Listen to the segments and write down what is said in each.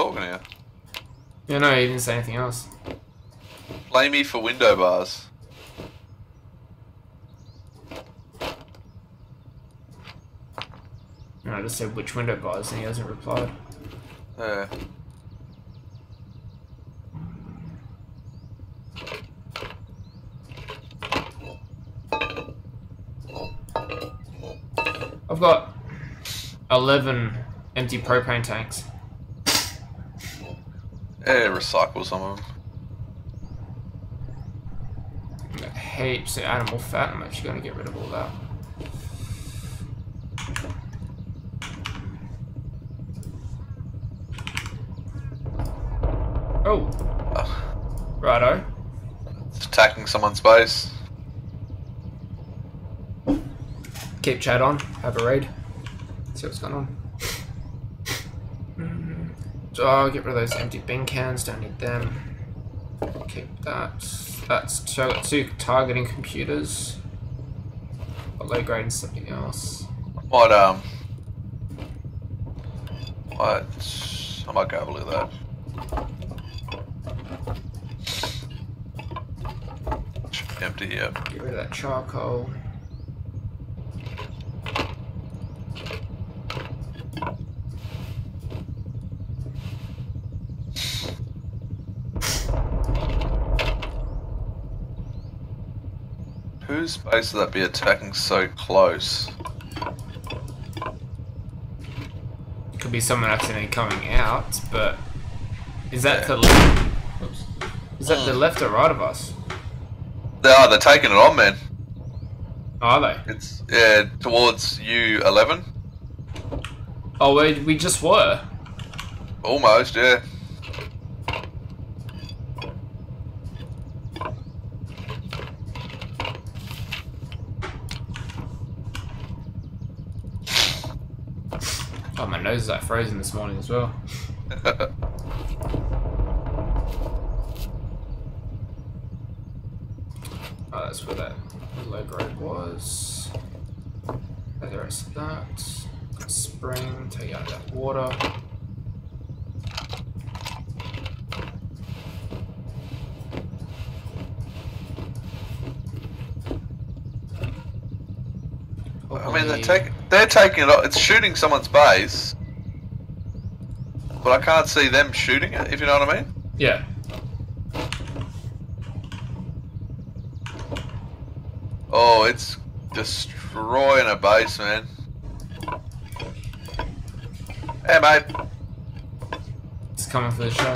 talking here. Yeah, no, he didn't say anything else. Blame me for window bars. No, I just said which window bars and he hasn't replied. Yeah. I've got 11 empty propane tanks. Yeah, recycle some of them. I've got heaps of animal fat. I'm actually going to get rid of all that. Oh. Righto. It's attacking someone's base. Keep chat on. Have a raid. See what's going on. So I'll get rid of those empty bin cans. Don't need them. Keep that. That's so I've got 2 targeting computers. Got low grade and something else. What I might go have a look at that. Empty, yep. Get rid of that charcoal. Whose base would that be attacking so close? Could be someone accidentally coming out, but is that to the left? Oops. Is that the left or right of us? They're taking it on, man. Are they? It's, yeah, towards U11. Oh, we just were. Almost, yeah. Oh, my nose is like frozen this morning as well. Oh, that's where that low grade was. The rest of that. Spring, take out that water. I mean, they're taking it off. It's shooting someone's base, but I can't see them shooting it, if you know what I mean. Yeah. Oh, it's destroying a base, man. Hey, mate. It's coming for the show.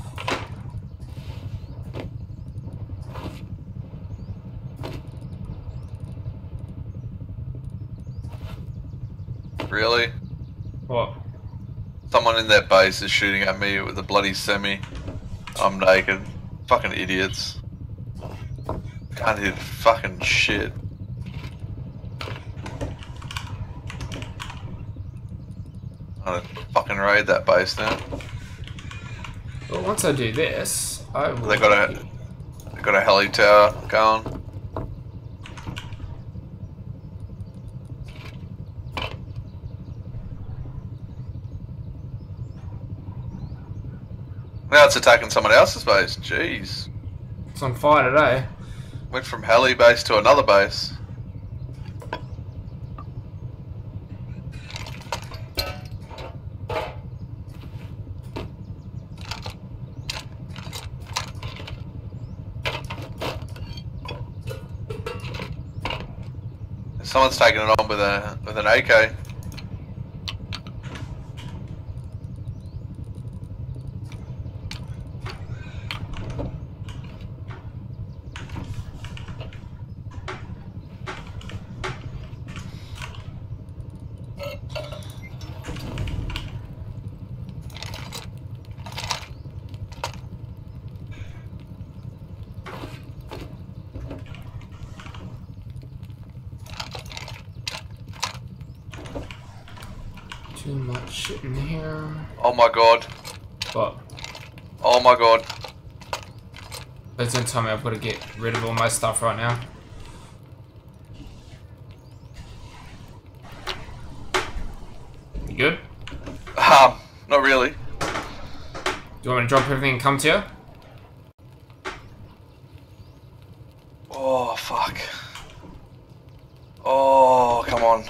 Really? What? Someone in that base is shooting at me with a bloody semi. I'm naked. Fucking idiots. Can't hit fucking shit. I'm gonna fucking raid that base now. Well, once I do this, I will... They got a heli tower going. Now it's attacking someone else's base. Jeez. It's on fire today. Went from heli base to another base. Someone's taking it on with an AK. Too much shit in here. Oh my god. What? Oh my god. Please don't tell me I've got to get rid of all my stuff right now. You good? Not really. you want me to drop everything and come to you? Oh, fuck. Oh, come on.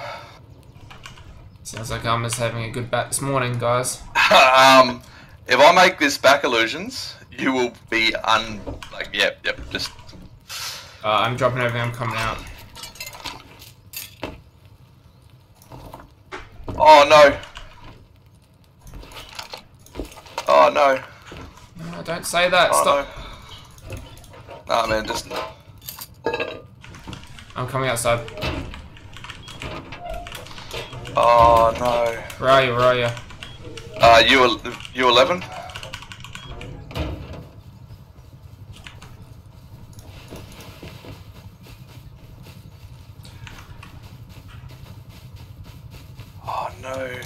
Sounds like I'm just having a good bat this morning, guys. If I make this back illusions, you will be yep, just... I'm dropping everything, I'm coming out. Oh, no. Oh, no. No, don't say that, Oh, stop. No. Nah, man, just... I'm coming outside. Oh, no. Where are you, where are you? You 11? Oh, no.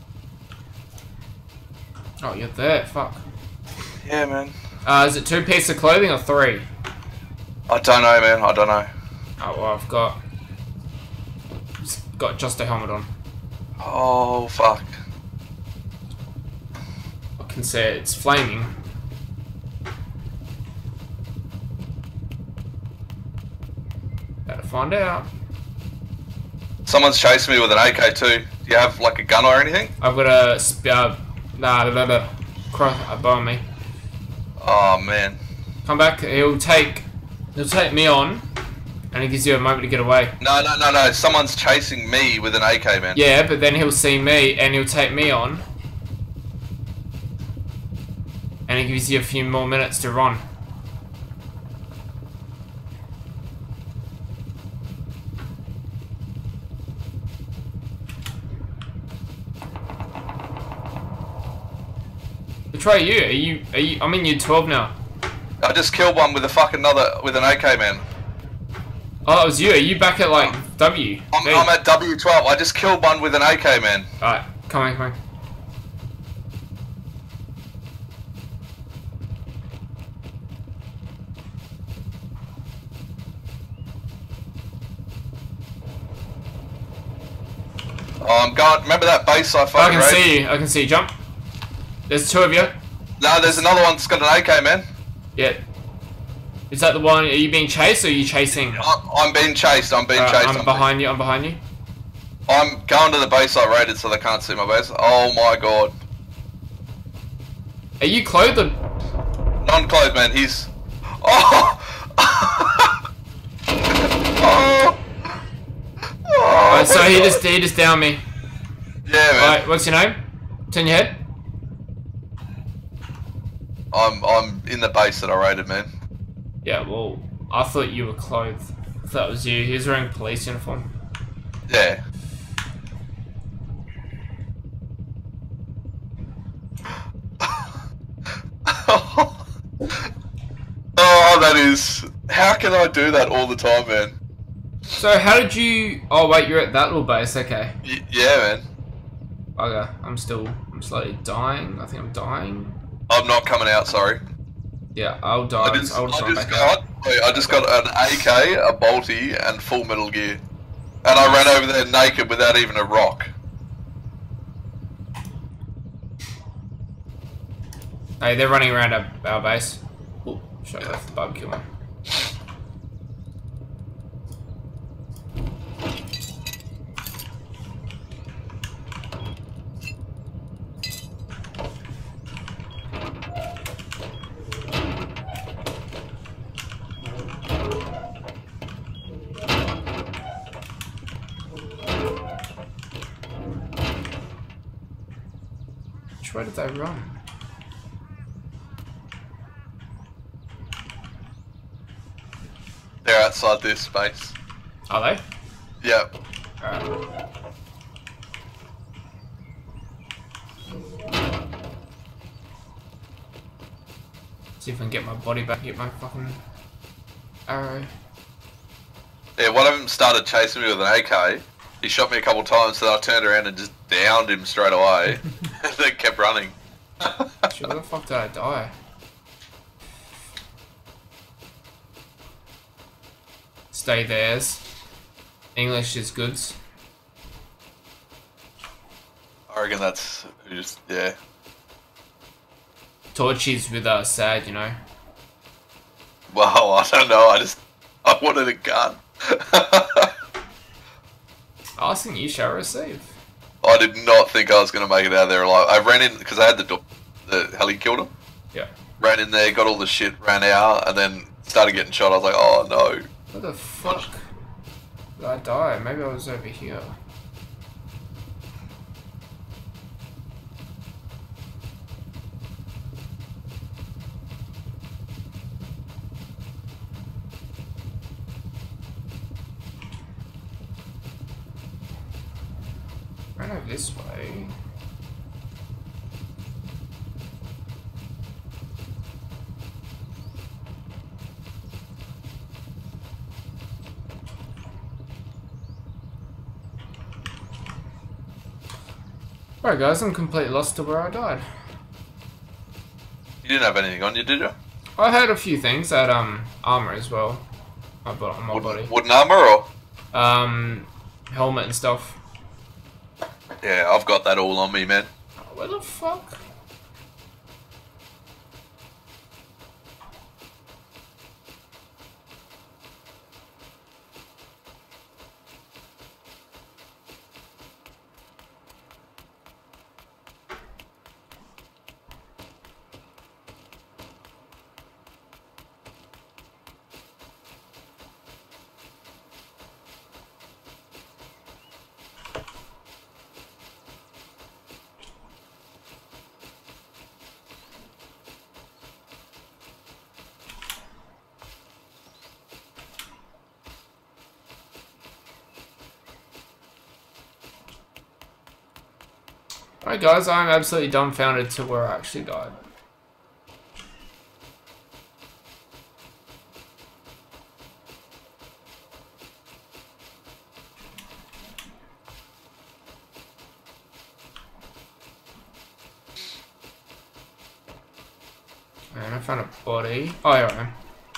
Oh, you're there, fuck. Yeah, man. Is it 2 pieces of clothing or 3? I don't know, man. I don't know. Oh, well, I've got just a helmet on. Oh, fuck. I can say it's flaming. Better find out. Someone's chasing me with an AK too. Do you have like a gun or anything? I've got a above me. Oh man. Come back. He'll take me on, and he gives you a moment to get away. No. Someone's chasing me with an AK, man. Yeah, but then he'll see me and he'll take me on, and he gives you a few more minutes to run. Which way are you? Are you? I'm in year 12 now. I just killed one with with an AK, man. Oh, that was you. Are you back at like W? I'm at W12. I just killed one with an AK, man. Alright, come on. Oh, I'm going. Remember that base I fucking I can see you. Jump. There's 2 of you. No, there's another one that's got an AK, man. Yeah. Is that the one? Are you being chased or are you chasing? I'm being chased. I'm behind you. I'm behind you. I'm going to the base I raided so they can't see my base. Oh my god. Are you clothed or... Non-clothed, man. He's... Oh! Alright, so he just downed me. Yeah, man. Alright, what's your name? Turn your head. I'm in the base that I raided, man. Yeah, well, I thought you were clothed. I thought it was you. He was wearing police uniform. Yeah. Oh, that is... How can I do that all the time, man? So how did you... Oh wait, you're at that little base, okay. Yeah, man. Okay, I'm slightly dying. I think I'm dying. I'm not coming out, sorry. Yeah, I'll die. I just got an AK, a bolty, and full Metal Gear. And I ran over there naked without even a rock. Hey, they're running around our base. Ooh, shut off the barbecue one. Which way did they run? They're outside this space. Are they? Yep. Alright. See if I can get my body back, get my fucking arrow. Yeah, one of them started chasing me with an AK. He shot me a couple times, so I turned around and just downed him straight away. And then kept running. Shit, where the fuck did I die? Stay theirs. English is goods. I reckon that's just, yeah. torches with SAD, you know. Well, I don't know. I wanted a gun. Asking you shall receive. I did not think I was going to make it out of there alive. I ran in because I had the heli killed him. Yeah. Ran in there, got all the shit, ran out, and then started getting shot. I was like, oh no. Where the fuck did I die? Maybe I was over here. Ran over this way. Alright guys, I'm completely lost to where I died. You didn't have anything on you, did you? I heard a few things. I had armor as well. I bought on my body. Wooden armor or? Helmet and stuff. Yeah, I've got that all on me, man. Where the fuck? Alright guys, I'm absolutely dumbfounded to where I actually died. And I found a body. Oh, yeah, I am.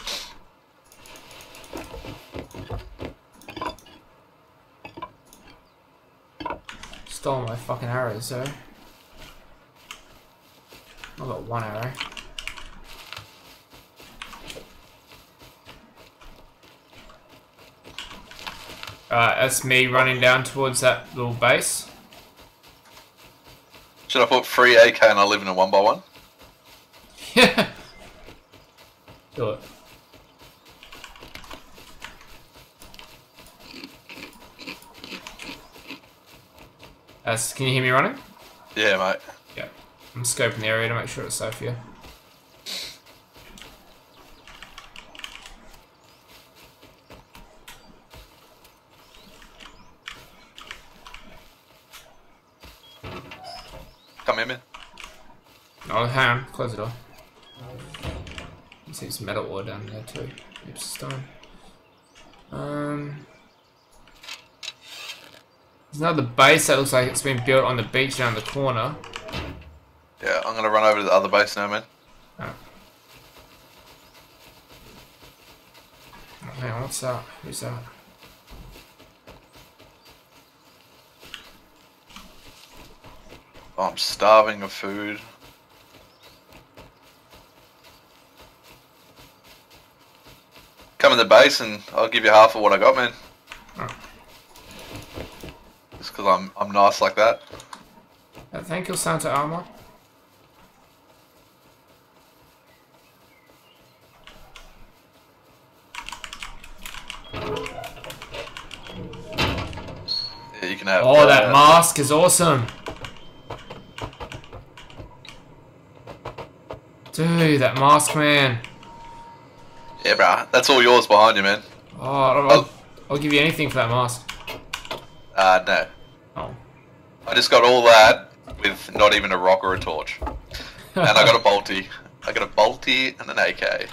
Stole my fucking arrows, so. I got one arrow. That's me running down towards that little base. Should I put free AK and I live in a 1x1? Yeah. Do it. Can you hear me running? Yeah, mate. Yeah. I'm scoping the area to make sure it's safe for you. Come in, man. Oh, hang on. Close the door. See some metal ore down there too. Heaps of stone. There's another base that looks like it's been built on the beach down the corner. Yeah, I'm gonna run over to the other base now, man. Oh. Hang on, what's that? Who's that? Oh, I'm starving of food. Come in the base and I'll give you half of what I got, man. Oh. Just because I'm nice like that. Thank you, Santa Armor. Yeah, you can have. Oh, that mask is awesome. Dude, that mask, man. Yeah, bro. That's all yours behind you, man. Oh, I'll give you anything for that mask. No. Oh. I just got all that with not even a rock or a torch. And I got a bolty. I got a bolty and an AK.